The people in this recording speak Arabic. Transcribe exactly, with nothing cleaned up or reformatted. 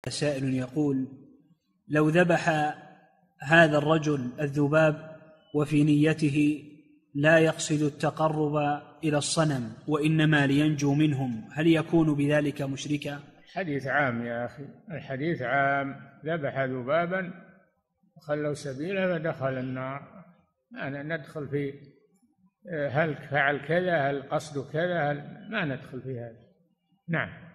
سائل يقول: لو ذبح هذا الرجل الذباب وفي نيته لا يقصد التقرب إلى الصنم وإنما لينجو منهم، هل يكون بذلك مشركا؟ الحديث عام يا أخي، الحديث عام. ذبح ذبابا وخلوا سبيله فدخل النار. ما ندخل في هل فعل كذا، هل قصد كذا، هل ما ندخل في هذا. نعم.